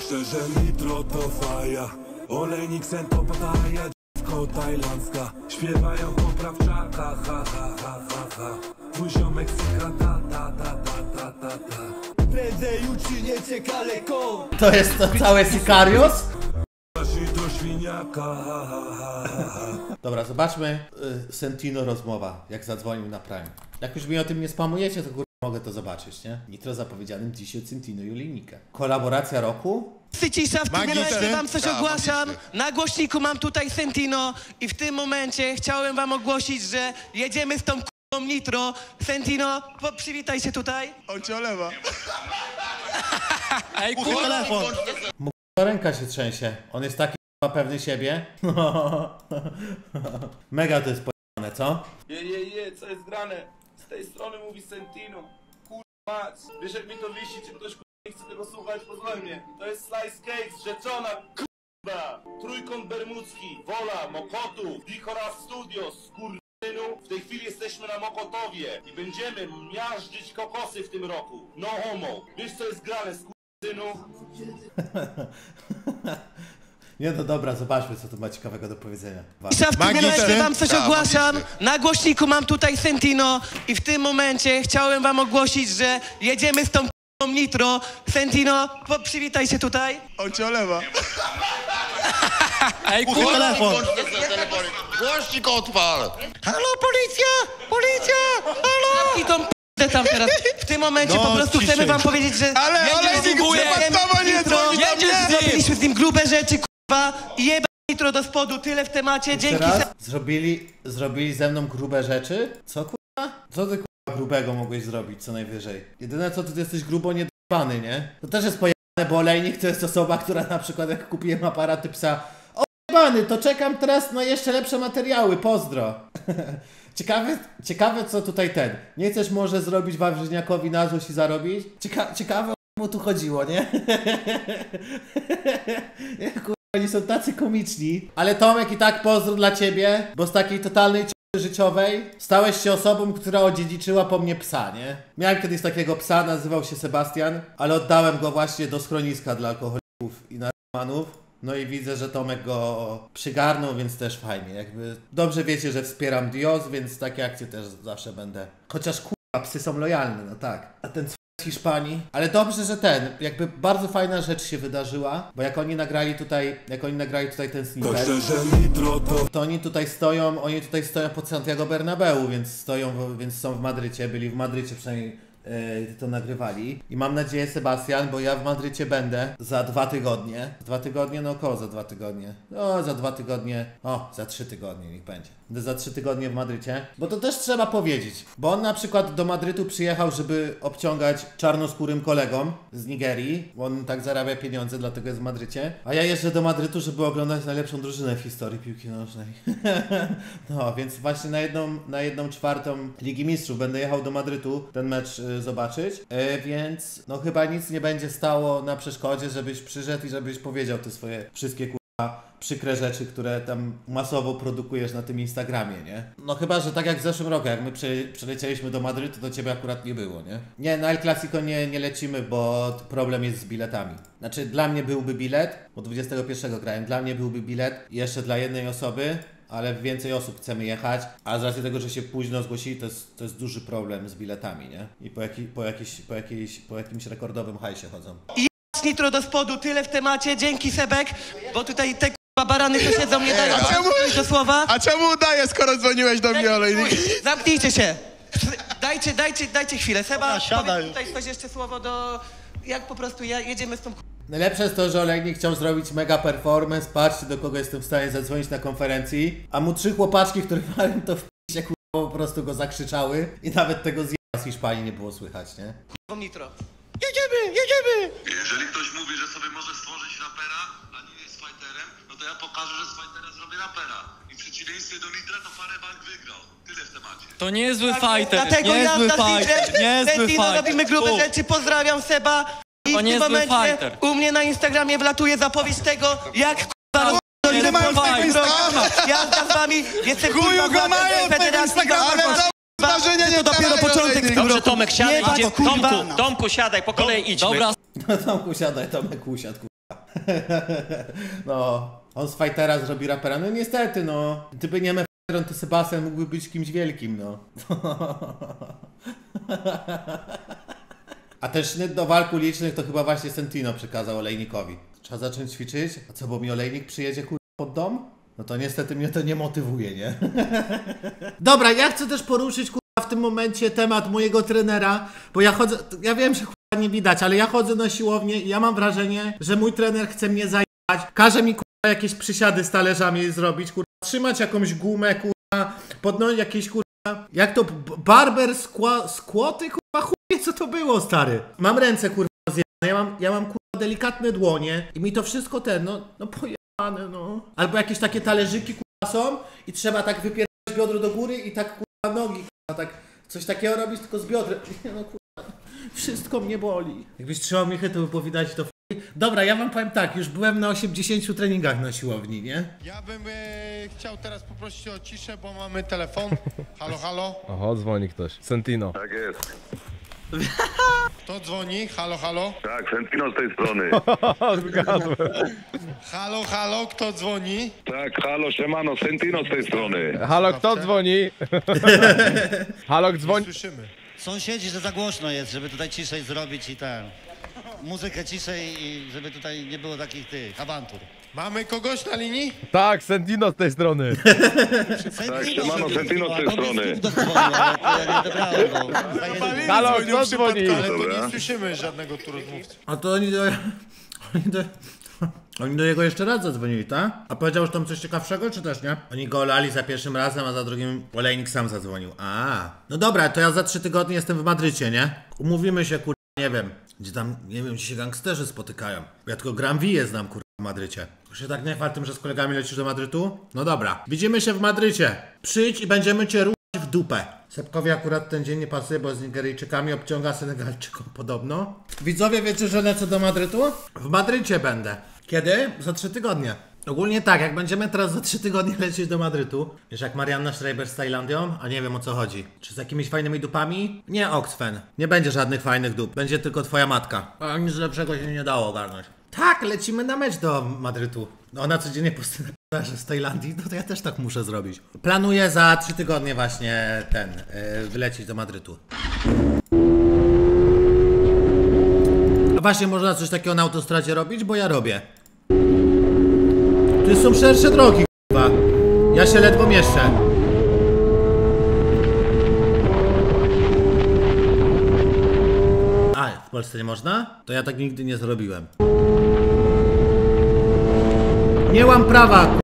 Szczerze nitro to faja, olejnik sen to pataja, dziecko tajlandzka. Śpiewają poprawczaka, ha ha ha ha ha. Twój ziomek syka ta ta ta ta ta ta ta. Prędzej uczyniecie kaleką. To jest to całe Sicarius? Do świniaka, ha ha ha ha. Dobra, zobaczmy Sentino rozmowa, jak zadzwonił na Prime. Jak już mi o tym nie spamujecie, to kurwa mogę to zobaczyć, nie? Nitro zapowiedzianym dziś od Sentino i Olejnika. Kolaboracja roku? Cisza, w tym momencie wam coś ogłaszam. Na głośniku mam tutaj Sentino i w tym momencie chciałem wam ogłosić, że jedziemy z tą k***ą Nitro. Sentino, przywitaj się tutaj. On cię olewa. Ej, telefon. Ręka się trzęsie. On jest taki pewny siebie. Mega to jest pojebane, co? Co jest grane? Z tej strony mówi Sentino. Kurwa, wiesz jak mi to wisi, czy ktoś nie chce tego słuchać, pozwól mnie. To jest Slice Cakes, rzeczona, kurwa. Trójkąt bermudzki, Wola, Mokotów, Dichora Studios, skurwysynu. W tej chwili jesteśmy na Mokotowie i będziemy miażdżyć kokosy w tym roku. No homo. Wiesz co jest grane, skurwysynu? Nie, no dobra, zobaczmy, co tu ma ciekawego do powiedzenia. Cisza, w tym momencie wam coś ogłaszam. Na głośniku mam tutaj Sentino i w tym momencie chciałem wam ogłosić, że jedziemy z tą k***ą Nitro. Sentino, przywitaj się tutaj. On cię olewa. Ej, telefon. Głośnik odpal! Halo, policja! Policja! Halo! I tą p***ę tam teraz. W tym momencie po prostu chcemy wam powiedzieć, że... Ale olejnik przypadkowo nie dzwoni do mnie! Zrobiliśmy z nim grube rzeczy, k***a, i jeba Nitro do spodu, tyle w temacie, dzięki... Teraz zrobili ze mną grube rzeczy? Co kurwa? Co ty kurwa grubego mogłeś zrobić co najwyżej? Jedyne co, ty jesteś grubo niedbany, nie? To też jest pojebane, bo olejnik to jest osoba, która na przykład jak kupiłem aparaty psa, o jebany, to czekam teraz na jeszcze lepsze materiały, pozdro. Ciekawe co tutaj ten. Nie chcesz może zrobić Wawrzyniakowi na złość i zarobić? Ciekawe o mu tu chodziło, nie? Kurwa, oni są tacy komiczni. Ale Tomek, i tak pozdro dla ciebie, bo z takiej totalnej życiowej stałeś się osobą, która odziedziczyła po mnie psa, nie? Miałem kiedyś takiego psa, nazywał się Sebastian, ale oddałem go właśnie do schroniska dla alkoholików i narkomanów. No i widzę, że Tomek go przygarnął, więc też fajnie. Jakby dobrze wiecie, że wspieram Dios, więc takie akcje też zawsze będę. Chociaż kurwa, psy są lojalne, no tak. A ten z Hiszpanii. Ale dobrze, że jakby bardzo fajna rzecz się wydarzyła, bo jak oni nagrali tutaj ten snippet, to oni tutaj stoją pod Santiago Bernabeu, więc są w Madrycie, byli w Madrycie przynajmniej. To nagrywali i mam nadzieję, Sebastian, bo ja w Madrycie będę za 2 tygodnie. 2 tygodnie? No około za 2 tygodnie. No za 2 tygodnie, za 3 tygodnie niech będzie. Będę za 3 tygodnie w Madrycie, bo to też trzeba powiedzieć, bo on na przykład do Madrytu przyjechał, żeby obciągać czarnoskórym kolegom z Nigerii, bo on tak zarabia pieniądze, dlatego jest w Madrycie, a ja jeżdżę do Madrytu, żeby oglądać najlepszą drużynę w historii piłki nożnej. No, więc właśnie na 1/4 Ligi Mistrzów będę jechał do Madrytu ten mecz zobaczyć, więc no chyba nic nie będzie stało na przeszkodzie, żebyś przyszedł i żebyś powiedział te swoje wszystkie przykre rzeczy, które tam masowo produkujesz na tym Instagramie, nie? No chyba, że tak jak w zeszłym roku, jak my przylecieliśmy do Madrytu, to ciebie akurat nie było, nie? Nie, na El Clasico nie lecimy, bo problem jest z biletami. Znaczy dla mnie byłby bilet, bo 21 grałem, dla mnie byłby bilet jeszcze dla jednej osoby, ale więcej osób chcemy jechać, a z racji tego, że się późno zgłosili, to jest duży problem z biletami, nie? I po jakimś rekordowym hajsie chodzą. I Nitro do spodu, tyle w temacie, dzięki Sebek, bo tutaj te barany tu siedzą, nie dają do słowa. A czemu udaję, skoro dzwoniłeś do mnie, olejnik? Zamknijcie się. Dajcie chwilę. Seba, siadaj. powiedz tutaj coś jeszcze słowo do... Jak po prostu jedziemy z tą... Najlepsze jest to, że Olejnik chciał zrobić mega performance, patrzcie do kogo jestem w stanie zadzwonić na konferencji, a mu 3 chłopaczki, które mają to w p***cie, po prostu go zakrzyczały i nawet tego z Hiszpanii nie było słychać, nie? Nitro. Jedziemy! Jeżeli ktoś mówi, że sobie może stworzyć rapera, a nie jest fighterem, no to ja pokażę, że z fightera zrobię rapera. I w przeciwieństwie do Nitra to Farebank wygrał. Tyle w temacie. To nie jest zły fighter, Dlatego nie jest ja zły fighter, nie jest zły fighter. Robimy grube rzeczy, pozdrawiam Seba. I to nie w tym jest zły momencie fighter. u mnie na Instagramie wlatuje zapowiedź tego, jak k***a Ile mają tego Instagrama? Jazda z wami, jestem Chuju go mają tego Instagrama, ale zdarzenia nie to dopiero początek w tym Dobrze, roku. Tomek, siadaj, Nie, idzie. kurwa. Tomku, siadaj, po kolei idźmy. Dobra, No Tomku siadaj, Tomek usiadł, kurwa. No, on z fightera zrobi rapera. No niestety, no. Gdyby nie Meferon, to Sebastian mógłby być kimś wielkim, no. A też do walk ulicznych to chyba właśnie Sentino przekazał Olejnikowi. Trzeba zacząć ćwiczyć. A co, bo mi Olejnik przyjedzie pod dom? No to niestety mnie to nie motywuje, nie? Dobra, ja chcę też poruszyć w tym momencie temat mojego trenera, bo ja chodzę, ja wiem, że nie widać, ale ja chodzę na siłownię i ja mam wrażenie, że mój trener chce mnie zajebać, każe mi jakieś przysiady z talerzami zrobić, trzymać jakąś gumę, podnosić jakieś jak to, barber skłoty, chuje, co to było, stary? Mam ręce, zjebane, ja mam delikatne dłonie i mi to wszystko no pojebane, no. Albo jakieś takie talerzyki, są i trzeba tak wypierać biodro do góry i tak, nogi, tak, coś takiego robić, tylko z biodrem. No wszystko mnie boli. Jakbyś trzymał Michę, to by było widać to. Dobra, ja wam powiem tak, już byłem na 80 treningach na siłowni, nie? Ja bym chciał teraz poprosić o ciszę, bo mamy telefon. Halo, halo? Oho, dzwoni ktoś. Sentino. Tak jest. Kto dzwoni? Halo, halo? Tak, Sentino z tej strony. Zgadłem. Halo, halo? Kto dzwoni? Tak, halo, siemano, Sentino z tej strony. Halo, kto dzwoni? Halo, dzwoni. Słyszymy. Sąsiedzi, że za głośno jest, żeby tutaj ciszej zrobić i muzykę ciszej i żeby tutaj nie było takich awantur. Mamy kogoś na linii? Tak, Sentino z tej strony. Tak, siemano, Sentino z tej strony. Halo, kto dzwoni? Ale to nie słyszymy żadnego tu rozmówcy. A to oni do jego jeszcze raz zadzwonili, tak? A powiedział, że tam coś ciekawszego, czy też nie? Oni go olali za pierwszym razem, a za drugim Olejnik sam zadzwonił. No dobra, to ja za 3 tygodnie jestem w Madrycie, nie? Umówimy się, nie wiem. Gdzie tam, nie wiem, gdzie się gangsterzy spotykają. Ja tylko Granville znam, w Madrycie. To się tak nie chwal tym, że z kolegami lecisz do Madrytu? No dobra. Widzimy się w Madrycie. Przyjdź i będziemy cię ruszać w dupę. Sepkowi akurat ten dzień nie pasuje, bo z Nigeryjczykami obciąga Senegalczykom podobno. Widzowie, wiecie, że lecę do Madrytu? W Madrycie będę. Kiedy? Za 3 tygodnie. Ogólnie tak, jak będziemy teraz za 3 tygodnie lecieć do Madrytu, wiesz, jak Marianna Schreiber z Tajlandią, a nie wiem o co chodzi. Czy z jakimiś fajnymi dupami? Nie, Oxfen. Nie będzie żadnych fajnych dup. Będzie tylko twoja matka. A nic lepszego się nie dało ogarnąć. Tak, lecimy na mecz do Madrytu. Ona codziennie postanowiła, że z Tajlandii, no to ja też tak muszę zrobić. Planuję za 3 tygodnie właśnie wylecieć do Madrytu. A właśnie można coś takiego na autostradzie robić, bo ja robię. Tu są szersze drogi, k***a. Ja się ledwo mieszczę. A, w Polsce nie można? To ja tak nigdy nie zrobiłem. Nie mam prawa,